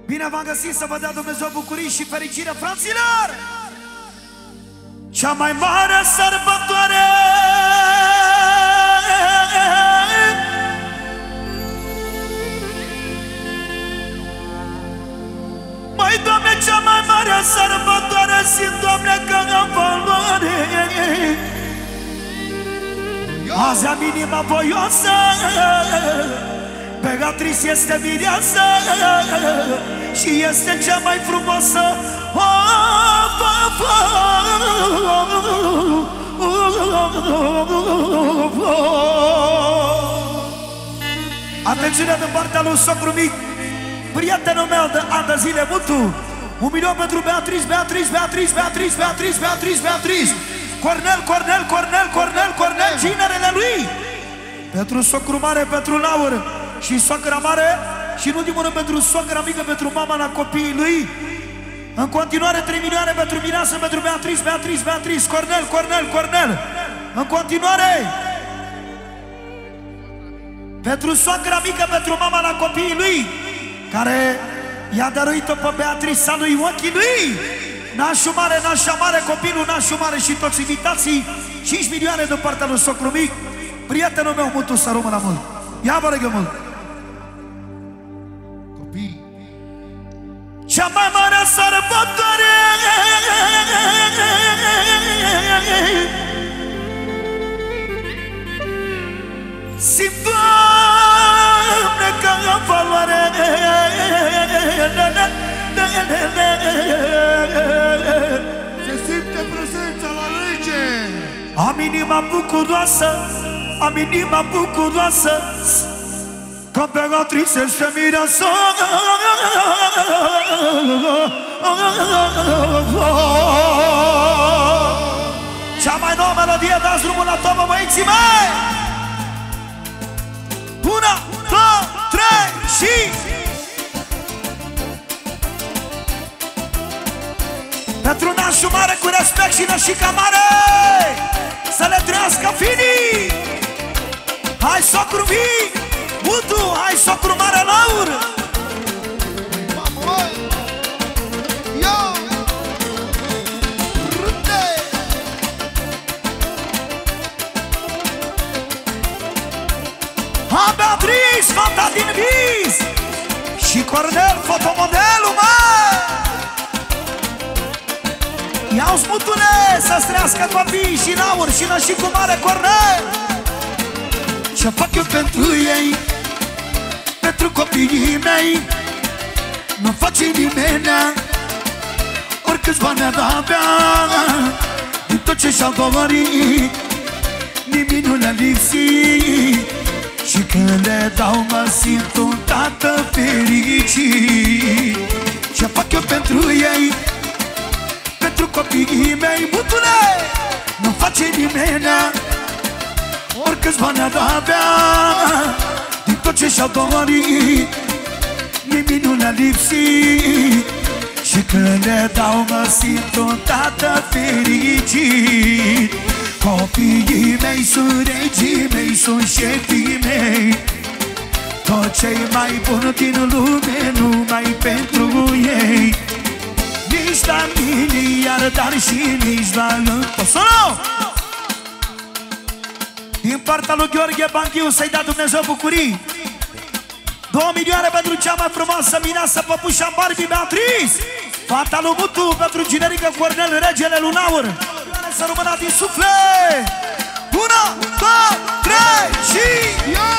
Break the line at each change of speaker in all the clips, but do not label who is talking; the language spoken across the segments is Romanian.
Bine v-am găsit, să vă dea Dumnezeu bucurii și fericire, fraților! Cea mai mare sărbătoare Măi, Doamne, cea mai mare sărbătoare simt, Doamne, că am valoare. Azi am inima voioasă, Beatrice este mireasă și este cea mai frumoasă. Atențiune din partea lui socru mic, prietenul meu de ani de zile, Mutu. 1 milion pentru Beatrice, Beatrice, Beatrice, Beatrice, Beatrice, Beatrice, Beatrice. Cornel, Cornel, Cornel, Cornel, Cornel, ginerele lui. Pentru socru mare, pentru Laur și soacra mare. Și nu ultimul rând pentru soacra mică, pentru mama la copiii lui. În continuare 3 milioane pentru Mireasă, pentru Beatrice, Beatrice, Beatrice, Cornel, Cornel, Cornel. În continuare pentru soacra mică, pentru mama la copiii lui, care i-a dăruit-o pe Beatrice a lui ochii lui. Nașul mare, nașa mare, copilul nașul mare și toți invitații. 5 milioane de partea lui socru mic. Prietenul meu, Mutu, să rămână mult. Ia vă rugă mult.
Copii,
cea mai mare sărbătoare simt, Doamne, că am valoare.
se simte prezența la lege.
Am inima bucuroasă, am inima bucuroasă, că Beatrice este mireasă. Cea mai nouă melodie, dați drumul la tobă, băieții mei! 1, 2, 3 și... Pentru nașul mare cu respect și nășica mare, să le trăiască finii! Hai socru mic, Mutu, hai socru mare Laur!
Mamă, yo, râde.
Ha, Beatrice, fata din vis! Și Cornel, fotomodelul, mă! Ia-uzi, Mutule, să-ți trăiască copiii și Laur și nășicul mare Cornel! Ce fac eu pentru ei, pentru copiii mei, nu face nimenea, oricâți bani ar avea, din tot ce și-au dorit, nimic nu le-a lipsit. Și când le dau mă simt un tată fericit. Ce fac eu pentru ei, pentru copiii mei, Mutule, nu face nimenea, oricâți bani ar avea, din tot ce și-au dorit, nimic nu le-a lipsit. Și când le dau mă simt un tată fericit. Copiii mei sunt regii mei, sunt șefii mei, tot cei mai buni din lume, numai pentru ei. Nici la miliard, dar și nici la întosono. Din partea lui Gheorghe Banchiu, să-i dea Dumnezeu bucurii. 2 milioane pentru cea mai frumoasă mireasă, păpușa Barbie Beatrice. Fata lui Mutu pentru generică Cornel, regele lui Laur. Să rămână din suflet. 1, 2, 3 și...
Yo,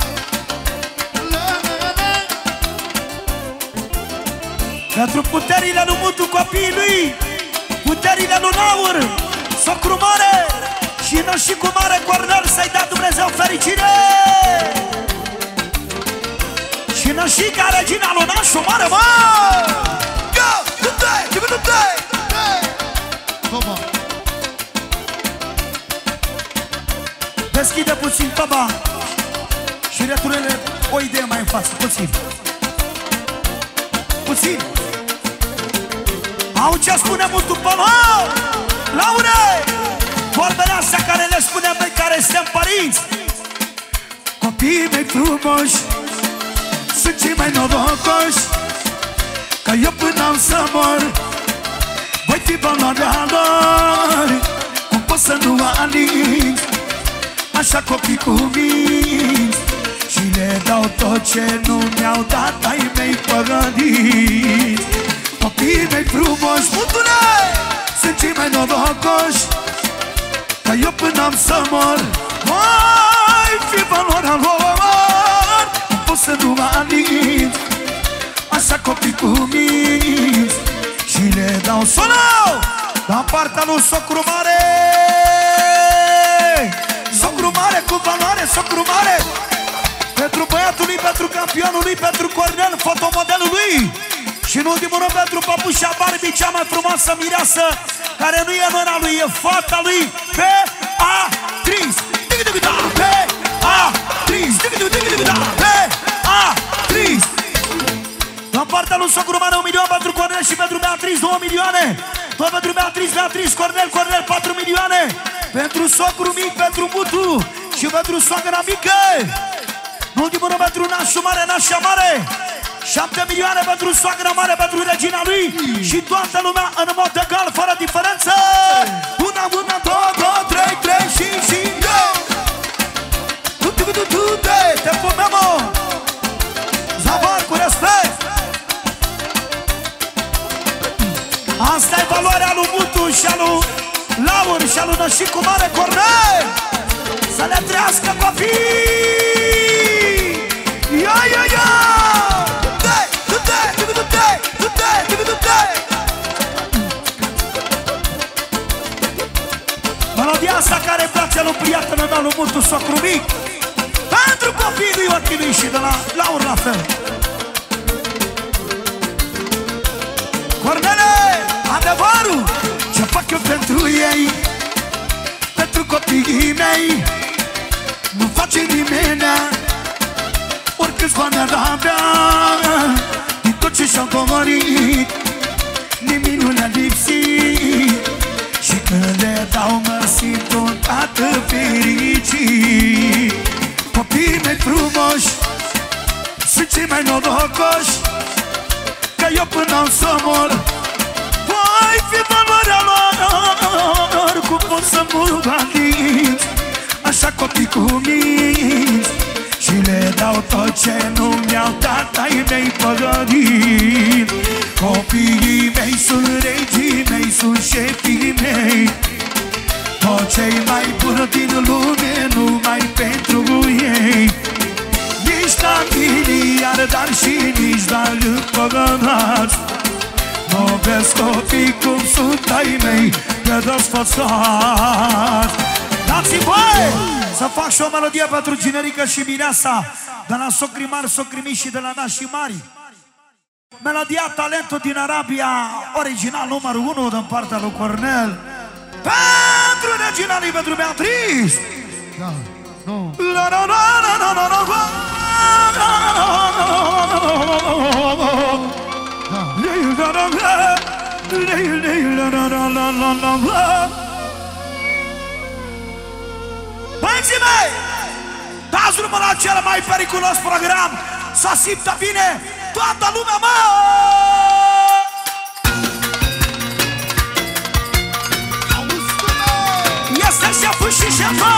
Pentru puterile lui Mutu, copiii lui, puterile lui Laur, socru mare și nășicul mare Cornel, să-i dea Dumnezeu fericire. Și nășica regina lui nașul mare, mă! Go! Du-te!
Toma,
Deschide puțin toba și returele o idee mai în față, puțin. Puțin. Au ce spune Mutu pe Laure! Vorbele astea care le spunem noi care suntem părinți. Copiii mei frumoși sunt cei mai norocoși, că eu până am să mor voi fi valoarea lor. Cum pot să nu aling așa copii cu minți și le dau tot ce nu mi-au dat ai mei păgăniți. Copiii mei frumoși, mutule, sunt cei mai norocoși, că eu până am să mor voi fi valoarea lor. Cum pot să nu aling așa copii cu minți și le dau solo la partea lui socru mare. Socru mare cu valoare, socru mare, pentru băiatul lui, pentru campionul lui, pentru Cornel, fotomodelul lui. Și în ultimul rând pentru păpușa Barbie, cea mai frumoasă mireasă, care nu e mâna lui, e fata lui, Beatriz. Beatriz, Beatriz. La partea lui socru mare 1 milion pentru Cornel și pentru Beatriz 2 milioane. Tot pentru Beatriz, Beatriz, Cornel, Cornel 4 milioane. Pentru socru mic, pentru Mutu și pentru soacra mică. În ultimul rând pentru nașul mare, nașa mare 7 milioane pentru soacra mare, pentru regina lui. Și toată lumea în mod egal, fără diferență. Una, una, două, două, trei, trei și te pupemo. Zavar cu respect. Asta e valoarea lui Mutu și a lui Laur și a lui Nășicu Mare Cornel. Să le trăiască copii! Ia, ia, ia! Melodia asta care îi place lui prietenul meu, lui Mutu, socru mic, pentru copiii lui Ochii și de la Laur la fel. Cornele, adevărul, ce fac eu pentru ei, pentru copiii mei, nu face nimenea, oricâți bani ar avea, din tot ce și-au dorit, nimic nu le-a lipsit. Și când le dau mă simt un tată fericit. Copiii mei frumoși sunt cei mai norocoși, că eu până am să mor voi fi valoarea lor. Cum pot să mă gândiți așa copii cu minți și le dau tot ce nu mi-au dat ai mei păgăniți. Copiii mei sunt regii mei, sunt șefii mei, tot cei mai buni din lume, numai pentru ei. Nici la miliard, dar și nici la împăgănați. Nu vezi copii cum sunt ai mei, de desfățați. Dați-mi voie să fac și o melodie pentru Ginerică și Mireasa, de la socri mari, socri mici și de la nașii mari. Melodia Talentul din Arabia, original numărul 1 din partea lui Cornel, pentru regina lui, pentru Beatriz.
Da, nu.
Băieții mei, dați drumul la cel mai periculos program, să simtă bine toată lumea, mă! Este șeful și șefa,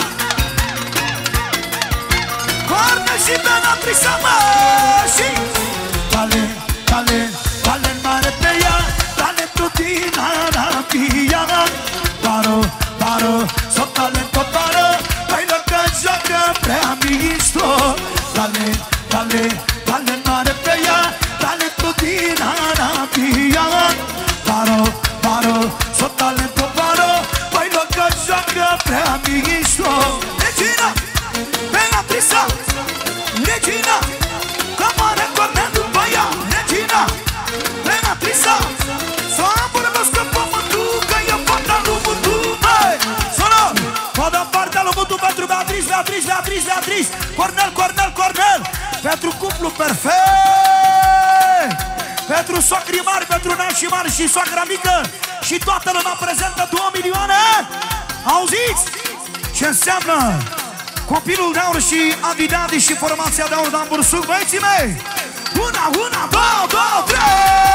Cornel și Beatriz, mă! Și talent, talent, talent mare pe ea, talentul din Arabia. Paro, paro, so talento paro, bailă că joacă prea mișto. Talent, talent, talent mare pe ea, talentul din Arabia. Paro, paro, so talento paro, bailă că joacă prea mișto. Regina, Beatriz, Regina, că mare Cornel după ea. Regina, Beatriz, să îmbărăvească pământul, că e fata lui Mutu. Sonor, o dăm partea lui Mutu pentru Beatriz, Beatriz, Beatriz, Beatriz, Cornel, Cornel, Cornel, pentru cuplu perfect, pentru socrii mari, pentru nașii mari și soacra mică și toată lumea prezentă 2 milioane. Auziți ce înseamnă copilul de aur și Adi Dadi și formația de aur de Hamburg, băieții mei? Una, una, două, două, trei!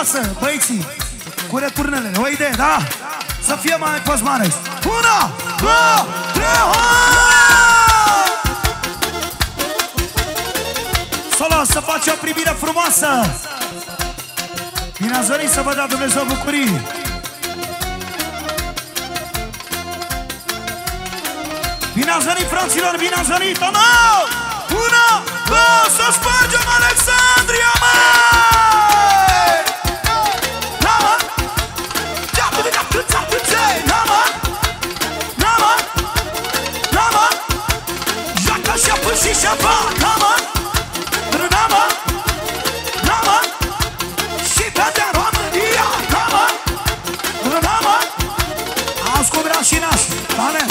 față, băieții, cu returnelele. O idee, da? Să fie mai post mare. 1, 2, 3, solo, să face o primire frumoasă. Bine ați venit, să vă dea Dumnezeu bucurii. Bine ați venit, fraților, bine ați venit. 1, 2, să spargem Alexandria, măi! Da, mă! Da, mă! Da, mă! Da, mă! Joacă și apă și șapa, da, mă! Da, mă! Da, mă! Și vedem România, da, mă! Da, mă! Auzi cum era și naș, da, ne?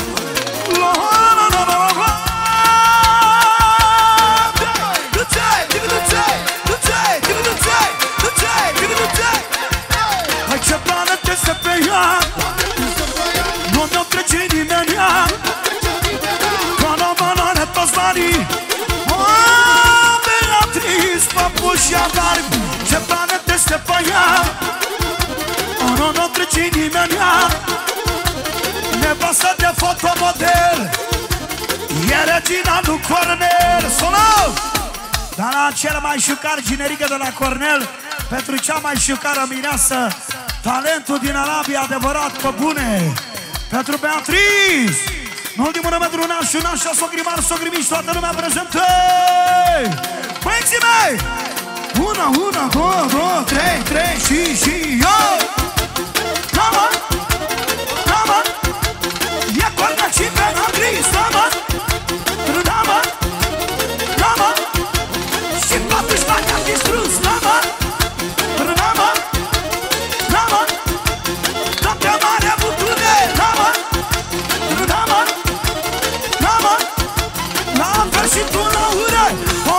Hai ce planetă se pe ea, nu mi-o trece nimeni ea, Cana-banane toți banii, Beatriz, păpuși avari. Ce planetă se pe ea, nu mi-o trece nimeni ea, nevastă de fotomodel, e regina lui Cornel. Sună! Dar la cel mai șucar generică de la Cornel, pentru cea mai șucară mireasă, talentul din Arabia, adevărat, pe bune. Pentru Beatriz, în ultimul rând pentru nașul, nașa, sogrimar, sogrimiși, toată lumea prezentă. Băieții mei! 1, 2, 3 și eu! Da, mă! Da, mă! E Cornel și Beatriz, da, mă! Da, mă! Da, mă! Și totuși m-a distrus, da, mă! Da, mă! Da, mă! Toată mare bucune, da, mă! Da, mă! Da, mă! La fel și tu la ură!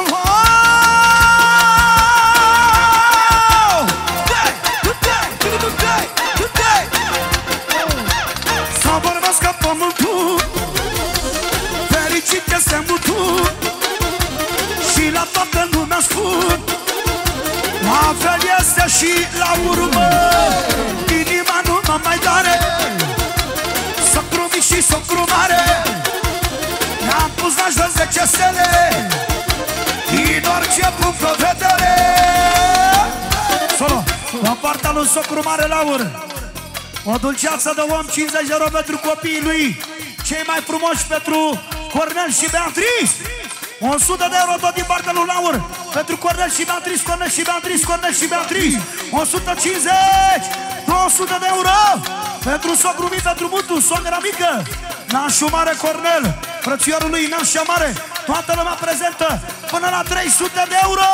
Să vorbească pământul, fericit este mutul, și la toată lumea spun, la fel este și la urmă. Inima nu mă mai doare, socru mic și socru mare, ne-am pus la jos 10 stele, din orice punct de vedere. Solo, la partea lui socru mare Laur, o dulceață de om, 50 de euro pentru copiii lui, cei mai frumoși pentru Cornel și Beatriz. 100 de euro tot din partea lui Laur pentru Cornel și Beatriz, Cornel și Beatriz, Cornel și Beatriz. 150, 200 de euro pentru socru mic, pentru mutu, sogra mică, nașul mare Cornel, frățiorul lui nașa mare, toată lumea prezentă, până la 300 de euro.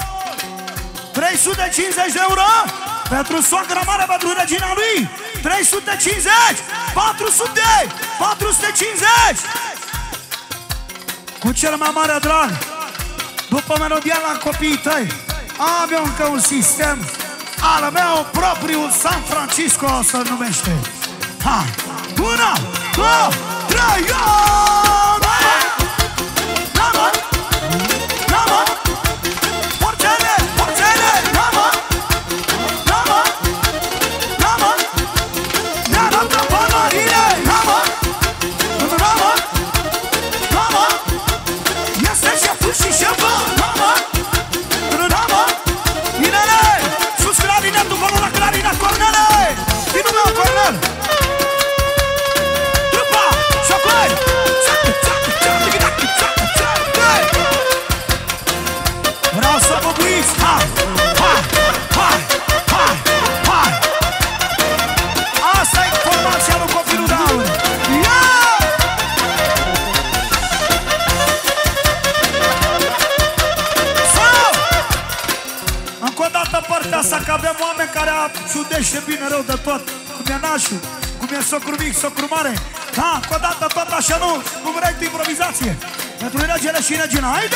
350 de euro pentru soacra mare, pentru regina lui. 350, 400, 450. Cu cel mai mare drag, după melodia la copiii tăi, am eu încă un sistem al meu propriu, San Francisco se numește. Ha! 1, 2, 3, yo! Da, mă! Da, mă! Porțele! Porțele! Da, mă! Da, mă! Da, mă! Ne arată panorile! Da, mă! Da, mă! Da, mă! Este șeful și șefă! Da, mă! Da, mă! Inele! Sus clarinetul, volul la clarină, Cornele! Vinul meu, Cornel! Trupa! Șocoi! Vreau să vă buiți! Hai! Hai! Hai! Hai! Hai! Asta e informația lui copilul de aur! Ia! Încă o dată partea asta, că avem oameni care ciudește bine rău de tot. Cum e nașul, cum e socru mic, socru mare. Da, încă o dată tot așa, nu vrei tu improvizație. Pentru regele și regina, haide!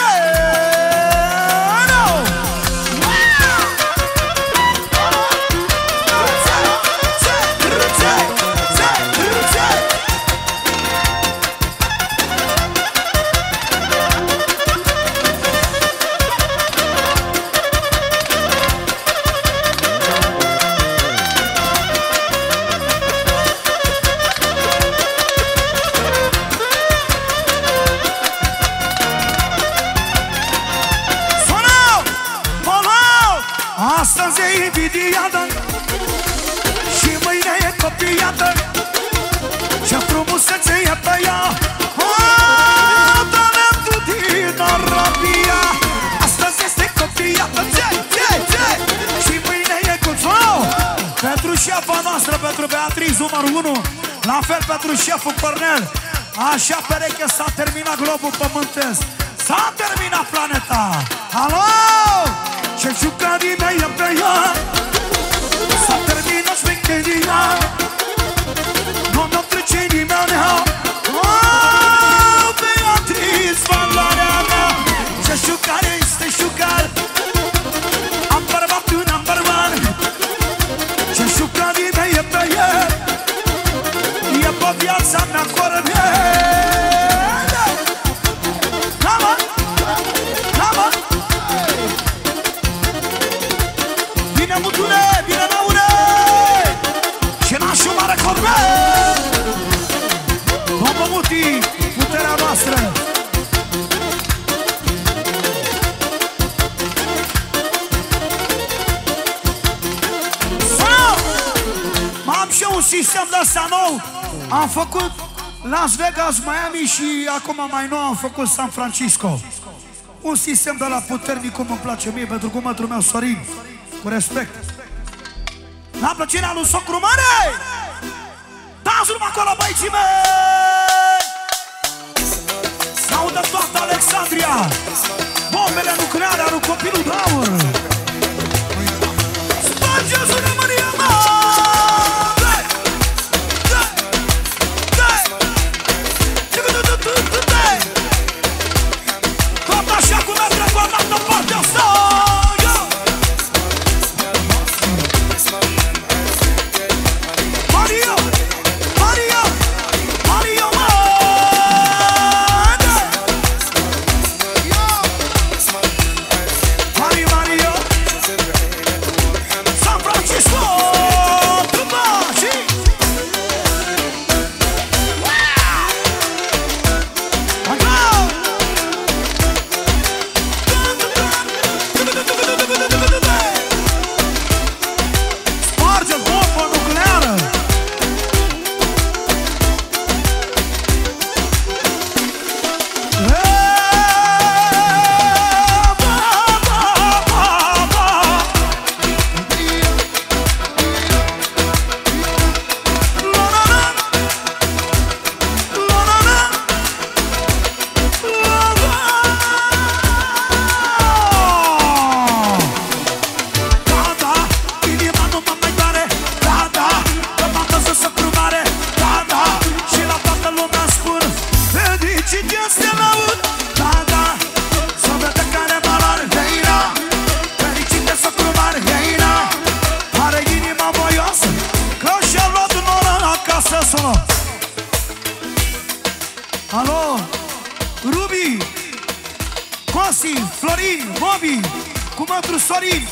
Astăzi e invidiată și mâine e copiată. Ce frumusețe e pe ea, talentul din Arabia. Astăzi este copiată, și mâine e cu pentru șefa noastră, pentru Beatriz, numărul 1. La fel pentru șeful Cornel. Așa pereche s-a terminat globul pământesc. S-a terminat planeta. Alo! Ce jucării mei e pe ea. S-a terminat șmecheria. Nu mi-o trece nimeni. Beatriz, valoarea mea. Ce jucare este jucar. Am bărbat un number one. Ce jucării mei e pe ea. E pe viața mea corăbie. Bine mutule, bine naure. Și nașul mare Cornel. Domnul Muti, puterea noastră. M-am și eu un sistem de ăsta nou. Am făcut Las Vegas, Miami și acum mai nou am făcut San Francisco. Un sistem de la puternic, cum îmi place mie, pentru cumătul meu Sorin. Cu respect. La plăcerea lui socru mare. Dați urmă acolo, băieții mei. S-audă toată Alexandria. Bombele nucleare al copilul de aur. Spargeți în Maria mea. Tot așa cum merge toată partea asta. Mario, Mario, Mario, Mario, Mario, San Francisco, Tubashi. Alo, Rubi, Cosi, Florin, Mobi, cu mătru Sorin,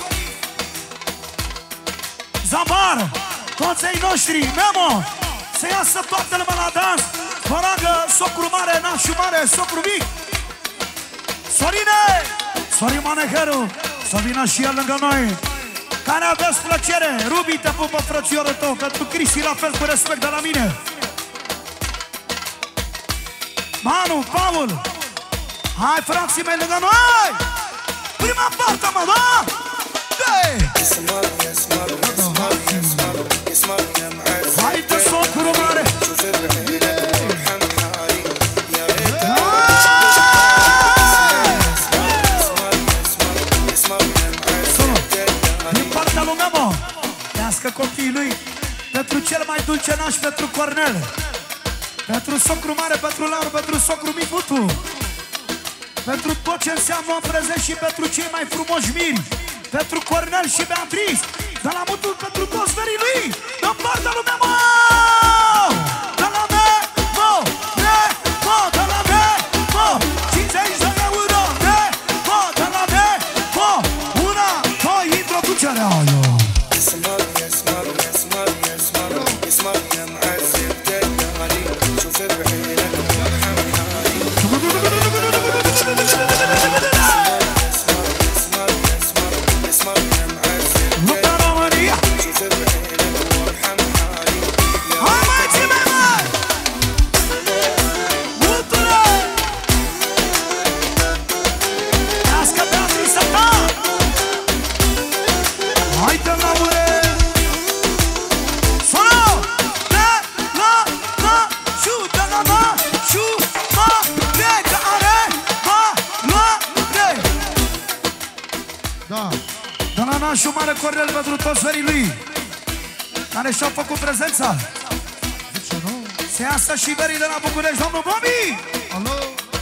Zambar, toți ai noștri, Memo, să iasă toată lumea la dans, vă ragă socru mare, nașul mare, socru mic, Sorine, Sorin Maneheru, să vină și el lângă noi, care aveți plăcere, Rubi, te pupă frățiorul tău, pentru Cristi la fel cu respect de la mine. Manu, Paul, hai frații mei lângă noi! Prima parte, mă, da? Hai de socru mare! Din partea lui Memo, trească copiii lui, pentru cel mai dulce naș, pentru Cornel. Pentru socru mare, pentru Laura, pentru socru mic Mutu. Pentru tot ce înseamnă în prezent și pentru cei mai frumoși miri. Pentru Cornel și Beatriz. De la Mutu, pentru toți verii lui. În partea lui Memo! De la Memo! Memo! De la Memo! 50 de euro! Memo! De la Memo! Una, doi, introducerea!
Da.
De la nașul mare Cornel pentru toți verii lui care și-au făcut prezența.
De ce nu?
Se iasă și verii de la București, domnul Bobi!
Alo?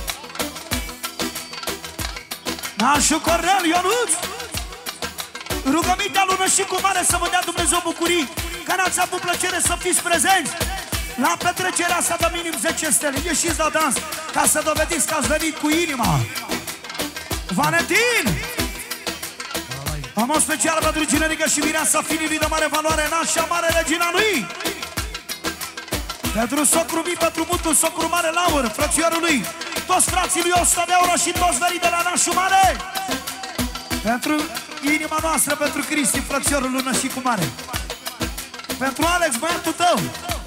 Nașul Cornel, Ionuț! Rugămintea lună și cu mare să vă dea Dumnezeu bucurii, că n-ați avut plăcere să fiți prezenți la petrecerea asta de minim 10 stele. Ieșiți la dans ca să dovediți că ați venit cu inima. Valentin! Am o specială pentru Ginerică și mireasa finului de mare valoare, nașa mare regina lui. Pentru socru mii, pentru mutul, socru mare Laur, frățiorul lui, toți frații lui 100 de euro și toți verii de la nașul mare. Pentru inima noastră, pentru Cristi, frățiorul lui Nășicu mare. Pentru Alex, băiatul tău.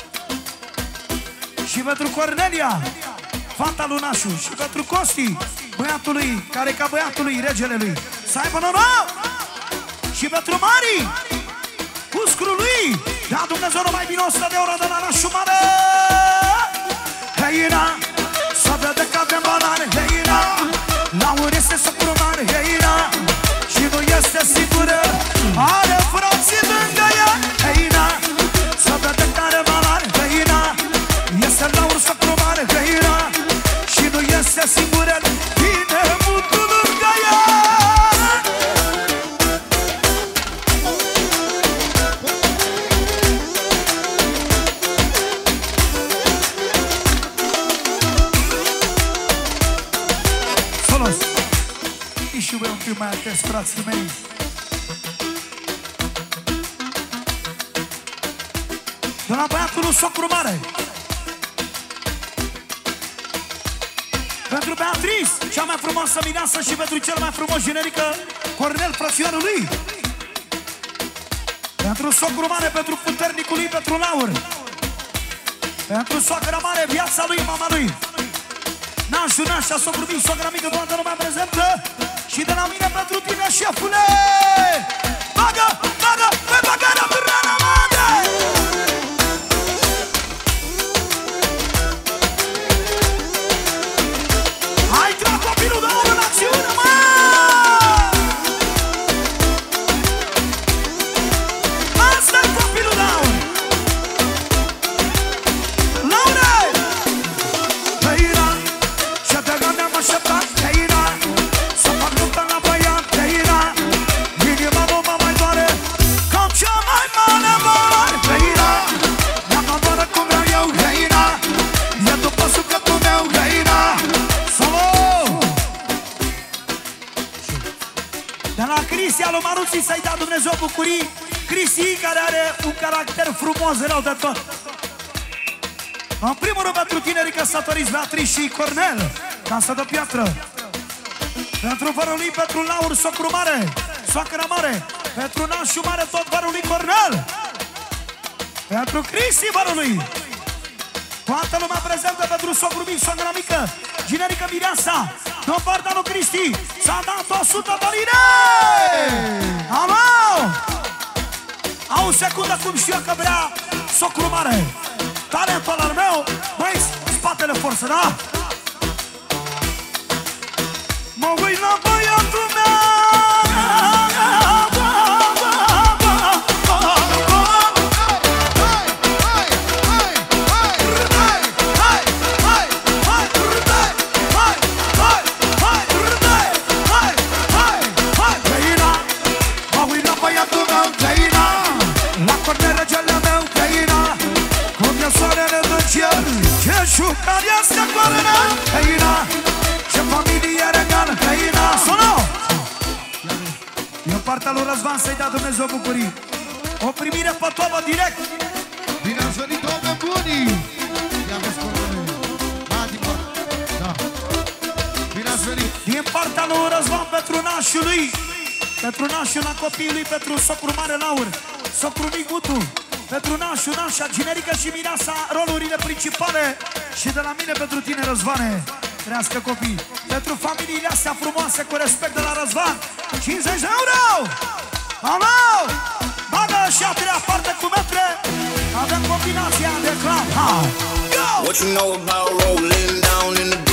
Și pentru Cornelia, fata lui Nașu. Și pentru Costi, băiatul lui, care e ca băiatul lui, regele lui. Să aibă noroc! Și pentru Mari, uscrul lui, da Dumnezeu numai bine 100 de euro de la nașul mare. Heina, să vede că avem banane. Heina, Laur este socru mare. Heina, și nu este sigură, are frații lângă ea. Heina, să vede că are banane. Heina, este Laur socru mare. Heina, și nu este sigură, vine mutul lângă ea. Și voi un pic mai atent, frații mei. De la băiatul lui socru mare. Pentru Beatrice, cea mai frumoasă mireasă, și pentru cel mai frumos generică Cornel, frățiorul lui. Pentru socru mare, pentru puternicul lui, pentru Laur. Pentru soacra mare, viața lui, mama lui. Nașul, nașa, socru mic, soacra mică, toată lumea prezentă. Și de la mine pentru tine, șefule! Bagă, bagă, pe bagarea târnana, mare! Hai, trag copilul de unul în acțiune, mă! Asta-i copilul de unul! Laure! Heina, și te gândeam așteptat, Heina! Cristi alu Maruții să-i dea Dumnezeu bucurii. Cristi, care are un caracter frumos, rău de tot. În primul rând pentru tinerii căsătoriți, Beatrice și Cornel, casă de piatră. Pentru vărul lui, pentru Laur, socru mare, soacră mare. Pentru nașul mare, tot vărul lui Cornel. Pentru Cristi, vărul lui. Toată lumea prezentă pentru socru mic, soacră mică, generică mireasa. În partea lui Cristi s-a dat 100 de lire! Alo! Au o secundă cum știu eu că vrea socru mare. Talentul al meu, băi, spatele forță, da? Mă uit la băiatul meu. Ce șucare asta coarnă, Heina, ce familie regală, Heina. Sună! E în partea lui Răzvan să-i dea Dumnezeu bucurii. O primire pe toamă direct.
Bine ați venit, oameni buni! Ia vezi coronel. Da. Bine ați venit.
Din partea lui Răzvan pentru nașul lui, pentru nașul la copiii lui, pentru socru mare Laur, socru mic Mutu, pentru nașul, nașa, generică și mireasa, rolurile principale. Și de la mine pentru tine, Răzvane, trească copii. Pentru familiile astea frumoase, cu respect de la Răzvan, 50 de euro! Alo! Bagă și a treia parte cu metre. Avem combinația de clan. What you know about rolling down in the